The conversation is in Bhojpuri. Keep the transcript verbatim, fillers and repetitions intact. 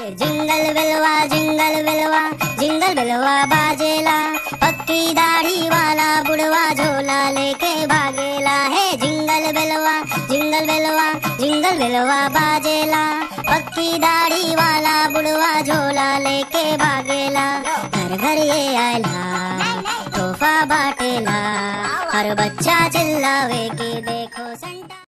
जिंगल बेलवा जिंगल बेलवा जिंगल बेलवा बाजेला, पक्की दाढ़ी वाला बुढ़वा झोला लेके भागेला है। जिंगल बेलवा जिंगल बेलवा जिंगल बेलवा बाजेला, पक्की दाढ़ी वाला बुढ़वा झोला लेके भागेला। घर घर ये आयला तोहफा बाटेला, हर बच्चा चिल्लावे कि देखो